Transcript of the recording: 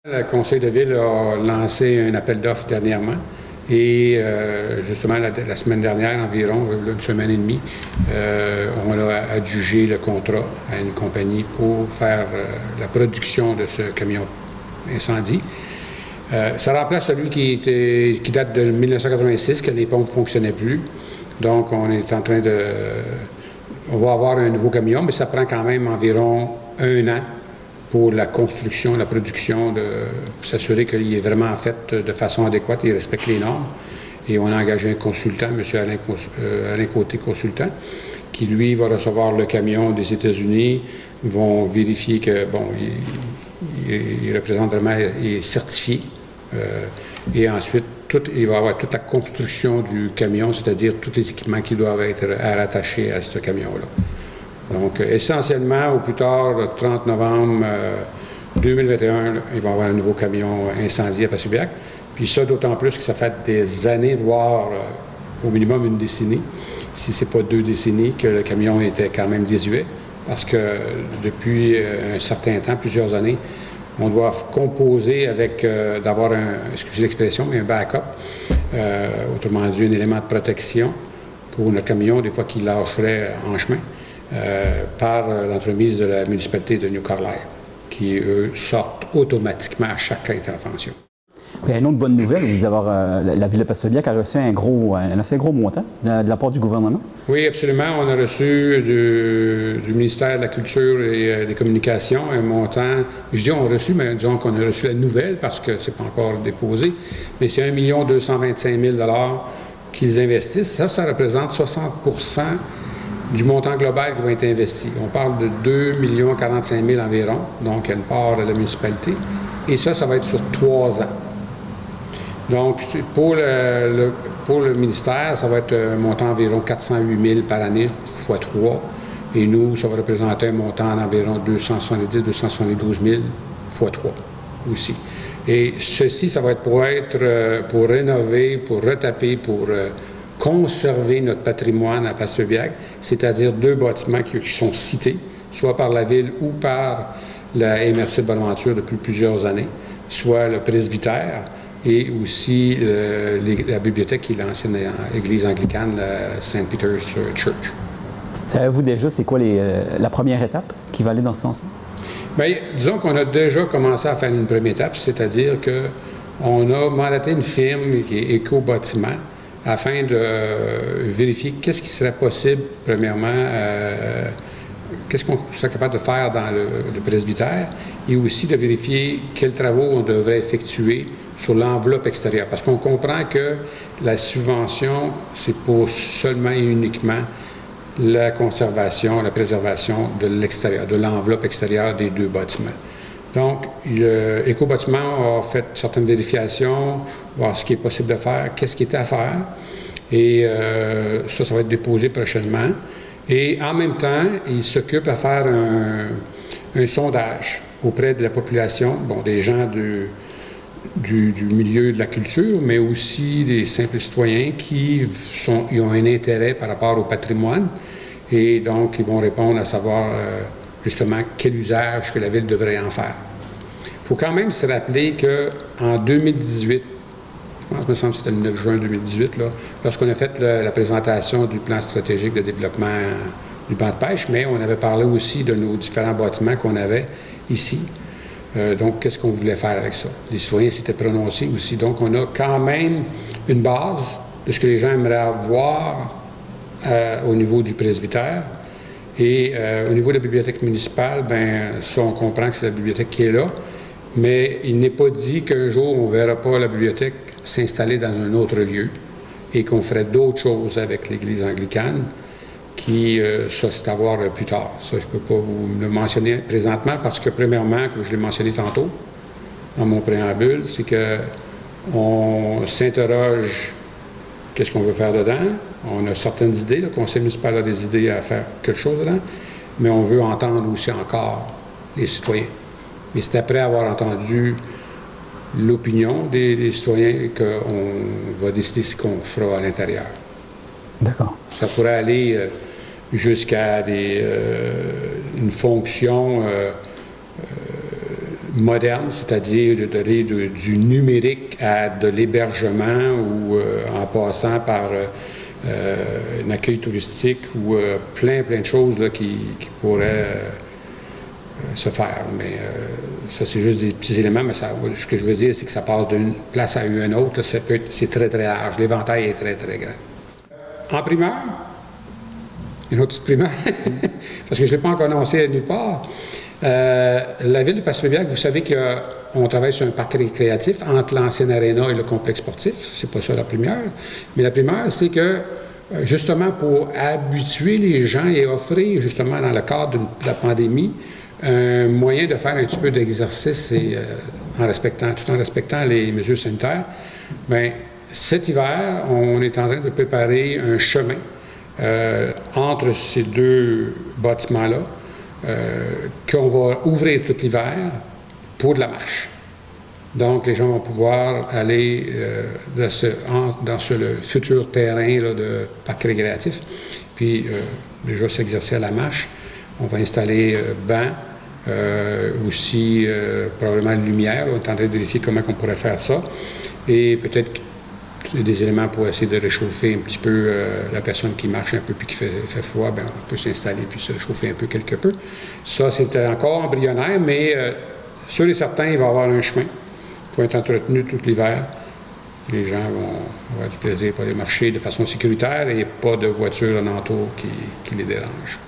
Le conseil de ville a lancé un appel d'offres dernièrement et justement la semaine dernière, environ une semaine et demie, on a adjugé le contrat à une compagnie pour faire la production de ce camion incendie. Ça remplace celui qui date de 1986, que les pompes ne fonctionnaient plus. Donc on est en train de... On va avoir un nouveau camion, mais ça prend quand même environ 1 an pour la construction, la production, pour s'assurer qu'il est vraiment fait de façon adéquate et respecte les normes. Et on a engagé un consultant, M. Alain Côté, consultant, qui, lui, va recevoir le camion des États-Unis, vont vérifier que, bon, il représente vraiment, il est certifié. Et ensuite, il va y avoir toute la construction du camion, c'est-à-dire tous les équipements qui doivent être rattachés à ce camion-là. Donc, essentiellement, au plus tard, le 30 novembre 2021, il va y avoir un nouveau camion incendie à Passepierre. Puis ça, d'autant plus que ça fait des années, voire au minimum une décennie, si ce n'est pas 2 décennies, que le camion était quand même désuet. Parce que depuis un certain temps, plusieurs années, on doit composer avec, d'avoir excusez l'expression, mais un backup, autrement dit, un élément de protection pour notre camion, des fois qu'il lâcherait en chemin. Par l'entremise de la municipalité de New Carlisle, qui, eux, sortent automatiquement à chaque intervention. Il y a une autre bonne nouvelle, vous avoir, la ville de Passepierre a reçu un assez gros montant de la part du gouvernement. Oui, absolument. On a reçu du ministère de la Culture et des Communications un montant, je dis on a reçu, mais disons qu'on a reçu la nouvelle parce que c'est pas encore déposé, mais c'est 1 225 000 $ qu'ils investissent. Ça représente 60 % du montant global qui va être investi. On parle de 2 045 000 environ, donc il y a une part de la municipalité. Et ça va être sur 3 ans. Donc, pour le ministère, ça va être un montant d'environ 408 000 par année, fois 3. Et nous, ça va représenter un montant d'environ 270 272 000 fois 3 aussi. Et ceci, ça va être pour rénover, pour retaper, pour conserver notre patrimoine à Passepierre, c'est-à-dire 2 bâtiments qui sont cités, soit par la ville ou par la MRC de Bonaventure depuis plusieurs années, soit le presbytère et aussi la bibliothèque qui est l'ancienne église anglicane, la St. Peter's Church. Savez-vous déjà c'est quoi la première étape qui va aller dans ce sens-là? Bien, disons qu'on a déjà commencé à faire une première étape, c'est-à-dire qu'on a mandaté une firme qui est Éco-Bâtiment afin de vérifier qu'est-ce qui serait possible, premièrement, qu'est-ce qu'on serait capable de faire dans le presbytère et aussi de vérifier quels travaux on devrait effectuer sur l'enveloppe extérieure. Parce qu'on comprend que la subvention, c'est pour seulement et uniquement la conservation, la préservation de l'extérieur, de l'enveloppe extérieure des 2 bâtiments. Donc, Éco-Bâtiment a fait certaines vérifications, voir ce qui est possible de faire, qu'est-ce qui est à faire. Et ça va être déposé prochainement. Et en même temps, il s'occupe à faire un sondage auprès de la population, bon, des gens du milieu de la culture, mais aussi des simples citoyens qui ont un intérêt par rapport au patrimoine. Et donc, ils vont répondre à savoir justement quel usage que la ville devrait en faire. Il faut quand même se rappeler qu'en 2018, je pense, me semble que c'était le 9 juin 2018, lorsqu'on a fait la présentation du plan stratégique de développement du banc de pêche, mais on avait parlé aussi de nos différents bâtiments qu'on avait ici. Donc, qu'est-ce qu'on voulait faire avec ça? Les citoyens s'étaient prononcés aussi. Donc, on a quand même une base de ce que les gens aimeraient avoir au niveau du presbytère. Et au niveau de la bibliothèque municipale, bien, ça, on comprend que c'est la bibliothèque qui est là, mais il n'est pas dit qu'un jour, on ne verra pas la bibliothèque s'installer dans un autre lieu et qu'on ferait d'autres choses avec l'Église anglicane, qui, ça, c'est à voir plus tard. Ça, je ne peux pas vous le mentionner présentement parce que, premièrement, comme je l'ai mentionné tantôt dans mon préambule, c'est qu'on s'interroge qu'est-ce qu'on veut faire dedans. On a certaines idées, le conseil municipal a des idées à faire quelque chose dedans, mais on veut entendre aussi encore les citoyens. Et c'est après avoir entendu l'opinion des citoyens qu'on va décider ce qu'on fera à l'intérieur. D'accord. Ça pourrait aller jusqu'à une fonction moderne, c'est-à-dire d'aller du numérique à de l'hébergement ou en passant par un accueil touristique ou plein de choses là, qui pourraient se faire. Mais ça, c'est juste des petits éléments, mais ça, ce que je veux dire, c'est que ça passe d'une place à une autre. C'est très, très large. L'éventail est très, très grand. En primeur, une autre petite primeur, parce que je ne l'ai pas encore annoncé nulle part. La ville de Passepébiac, vous savez qu'on travaille sur un parc récréatif entre l'ancienne aréna et le complexe sportif. C'est pas ça la première. Mais la première, c'est que, justement, pour habituer les gens et offrir, justement, dans le cadre de la pandémie, un moyen de faire un petit peu d'exercice tout en respectant les mesures sanitaires, bien, cet hiver, on est en train de préparer un chemin entre ces deux bâtiments-là, qu'on va ouvrir tout l'hiver pour de la marche. Donc, les gens vont pouvoir aller dans le futur terrain là, de parc récréatif, puis déjà s'exercer à la marche. On va installer bancs, aussi probablement lumière. Là, on est en train de vérifier comment on pourrait faire ça. Et peut-être des éléments pour essayer de réchauffer un petit peu la personne qui marche un peu puis qui fait froid, bien, on peut s'installer puis se réchauffer un peu quelque peu. Ça, c'est encore embryonnaire, mais sûr et certain, il va y avoir un chemin qui va être entretenu tout l'hiver. Les gens vont avoir du plaisir pour aller marcher de façon sécuritaire et pas de voitures alentour qui les dérangent.